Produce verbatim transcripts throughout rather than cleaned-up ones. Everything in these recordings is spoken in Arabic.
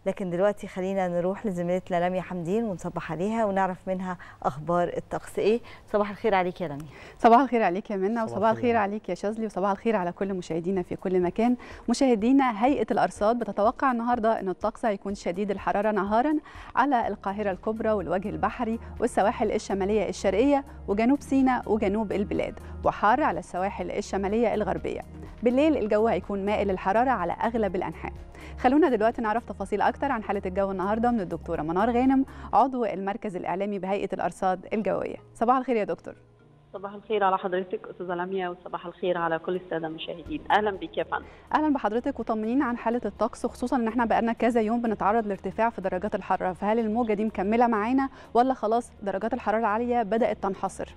لكن دلوقتي خلينا نروح لزميلتنا لميا حمدين ونصبح عليها ونعرف منها اخبار الطقس ايه. صباح الخير عليك يا لميا. صباح الخير عليك يا منى، وصباح الخير عليك يا شاذلي، وصباح الخير على كل مشاهدينا في كل مكان. مشاهدينا، هيئه الارصاد بتتوقع النهارده ان الطقس هيكون شديد الحراره نهارا على القاهره الكبرى والوجه البحري والسواحل الشماليه الشرقيه وجنوب سيناء وجنوب البلاد، وحار على السواحل الشماليه الغربيه. بالليل الجو هيكون مائل للحراره على اغلب الانحاء. خلونا دلوقتي نعرف تفاصيل اكتر عن حاله الجو النهارده من الدكتوره منار غانم، عضو المركز الاعلامي بهيئه الارصاد الجويه. صباح الخير يا دكتور. صباح الخير على حضرتك استاذه لميا، وصباح الخير على كل الساده المشاهدين. اهلا بك يا فندم. اهلا بحضرتك، وطمنينا عن حاله الطقس، خصوصا ان احنا بقالنا كذا يوم بنتعرض لارتفاع في درجات الحراره، فهل الموجه دي مكمله معانا ولا خلاص درجات الحراره العاليه بدات تنحصر؟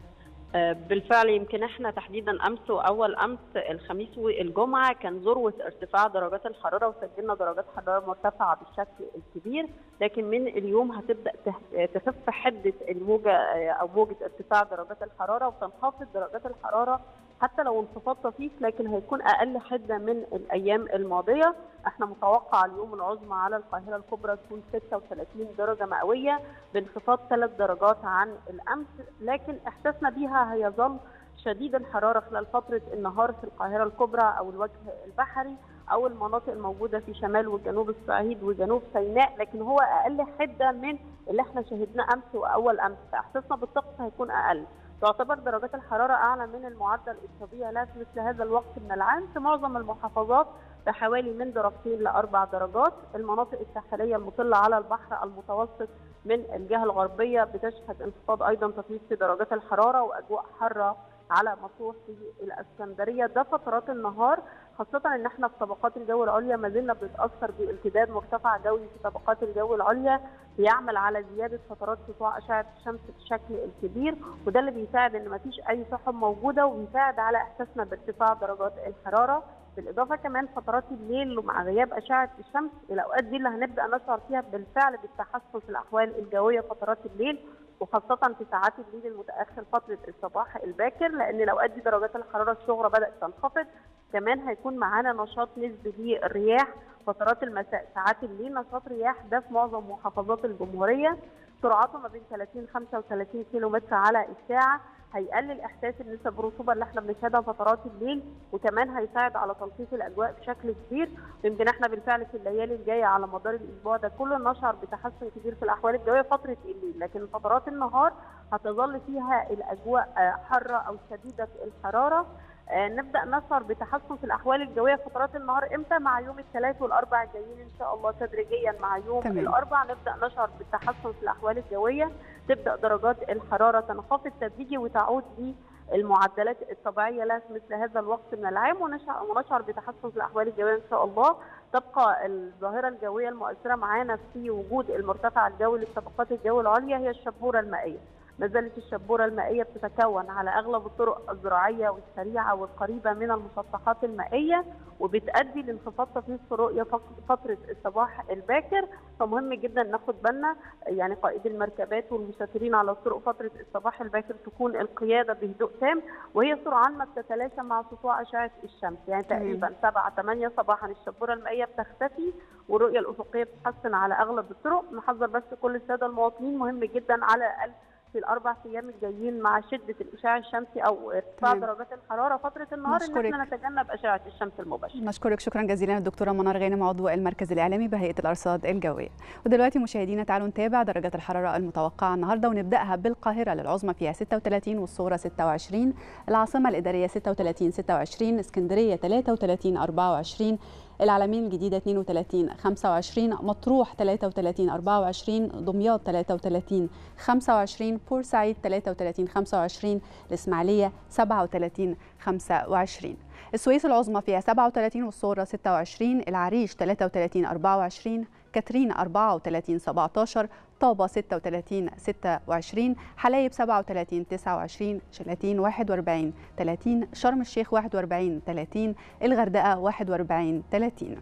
بالفعل يمكن احنا تحديدا امس واول امس الخميس والجمعه كان ذروه ارتفاع درجات الحراره وسجلنا درجات حراره مرتفعه بالشكل الكبير، لكن من اليوم هتبدا تخف حده الموجه او موجه ارتفاع درجات الحراره وتنخفض درجات الحراره حتى لو انخفاض طفيف، لكن هيكون اقل حده من الايام الماضيه. احنا متوقع اليوم العظمى على القاهره الكبرى تكون ستة وثلاثين درجه مئويه بانخفاض ثلاث درجات عن الامس، لكن احساسنا بيها هيظل شديد الحراره خلال فتره النهار في القاهره الكبرى او الوجه البحري او المناطق الموجوده في شمال وجنوب الصعيد وجنوب سيناء، لكن هو اقل حده من اللي احنا شاهدناه امس واول امس، فاحساسنا بالطقس هيكون اقل. تعتبر درجات الحراره اعلى من المعدل الطبيعي لها في مثل هذا الوقت من العام في معظم المحافظات بحوالي من درجتين لاربع درجات. المناطق الساحليه المطله على البحر المتوسط من الجهه الغربيه بتشهد انخفاض ايضا طفيف في درجات الحراره واجواء حاره على مطروح في الاسكندريه. ده فترات النهار، خاصه ان احنا في طبقات الجو العليا ما زلنا بنتاثر بامتداد مرتفع جوي في طبقات الجو العليا بيعمل على زياده فترات سطوع اشعه الشمس بشكل الكبير، وده اللي بيساعد ان ما فيش اي سحب موجوده وبيساعد على احساسنا بارتفاع درجات الحراره. بالاضافه كمان فترات الليل ومع غياب اشعه الشمس الاوقات دي اللي هنبدا نشعر فيها بالفعل بالتحسن في الاحوال الجويه فترات الليل، وخاصة في ساعات الليل المتأخر فترة الصباح الباكر، لأن الأوقات دي درجات الحرارة الصغرى بدأت تنخفض. كمان هيكون معانا نشاط نسبي للرياح فترات المساء، ساعات الليل نشاط رياح ده في معظم محافظات الجمهورية، سرعته ما بين ثلاثين خمسة وثلاثين كيلو متر على الساعة، هيقلل احساس النسب الرطوبه اللي احنا بنشهدها فترات الليل، وكمان هيساعد على تلطيف الاجواء بشكل كبير. يمكن احنا بالفعل في الليالي الجايه على مدار الاسبوع ده كله نشعر بتحسن كبير في الاحوال الجويه فتره الليل، لكن فترات النهار هتظل فيها الاجواء حاره او شديده الحراره. نبدا نشعر بتحسن في الاحوال الجويه فترات النهار امتى؟ مع يوم الثلاث والاربع الجايين ان شاء الله تدريجيا. مع يوم تمام. الاربع نبدا نشعر بالتحسن في الاحوال الجويه، تبدا درجات الحراره تنخفض تدريجي وتعود للمعدلات الطبيعيه لها في مثل هذا الوقت من العام، ونشعر بتحسن في الاحوال الجويه ان شاء الله. تبقى الظاهره الجويه المؤثره معانا في وجود المرتفع الجوي لطبقات الجو العليا هي الشبوره المائيه. ما زالت الشبوره المائيه بتتكون على اغلب الطرق الزراعيه والسريعه والقريبه من المسطحات المائيه، وبتؤدي لانخفاض طفيف في رؤيه فتره الصباح الباكر، فمهم جدا ناخد بالنا يعني قائد المركبات والمسافرين على الطرق فتره الصباح الباكر تكون القياده بهدوء تام، وهي سرعان ما بتتلاشى مع سطوع اشعه الشمس، يعني تقريبا سبعة ثمانية صباحا الشبوره المائيه بتختفي والرؤيه الافقيه بتتحسن على اغلب الطرق. نحذر بس كل الساده المواطنين، مهم جدا على الاقل في الاربع ايام الجايين مع شده الاشعاع الشمسي او ارتفاع درجات الحراره فتره النهار ان احنا نتجنب اشعه الشمس المباشره. نشكرك شكرا جزيلا الدكتوره منار غانم، عضو المركز الاعلامي بهيئه الارصاد الجويه. ودلوقتي مشاهدينا تعالوا نتابع درجات الحراره المتوقعه النهارده، ونبداها بالقاهره للعظمى فيها ستة وثلاثين والصغرى ستة وعشرين، العاصمه الاداريه ستة وثلاثين ستة وعشرين، اسكندريه ثلاثة وثلاثين أربعة وعشرين، العلمين الجديدة اثنين وثلاثين خمسة وعشرين، مطروح ثلاثة وثلاثين أربعة وعشرين، دمياط ثلاثة وثلاثين خمسة وعشرين، بورسعيد ثلاثة وثلاثين خمسة وعشرين، الإسماعيلية سبعة وثلاثين خمسة وعشرين، السويس العظمى فيها سبعة وثلاثين والصغرى ستة وعشرين، العريش ثلاثة وثلاثين أربعة وعشرين، كاترين أربعة وثلاثين سبعة عشر، طابة ستة وثلاثين ستة وعشرين، حلايب سبعة وثلاثين تسعة وعشرين، شلاتين واحد وأربعين ثلاثين، شرم الشيخ واحد وأربعين ثلاثين، الغردقة واحد وأربعين ثلاثين.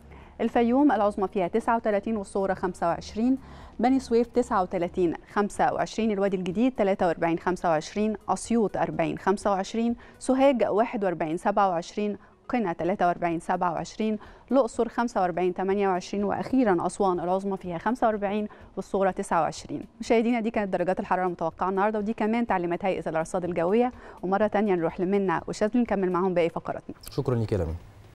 الفيوم العظمى فيها تسعة وثلاثين والصغرى خمسة وعشرين، بني سويف تسعة وثلاثين خمسة وعشرين، الوادي الجديد ثلاثة وأربعين خمسة وعشرين، أسيوط أربعين خمسة وعشرين، سوهاج واحد وأربعين سبعة وعشرين، قنا ثلاثة وأربعين سبعة وعشرين، الأقصر خمسة وأربعين ثمانية وعشرين، وأخيرا أسوان العظمى فيها خمسة وأربعين والصغرى تسعة وعشرين. مشاهدينا دي كانت درجات الحرارة المتوقعة النهارده، ودي كمان تعليمات هيئة الأرصاد الجوية. ومرة ثانية نروح لمنى وشاذلي نكمل معاهم باقي فقراتنا. شكرا لك يا لمي.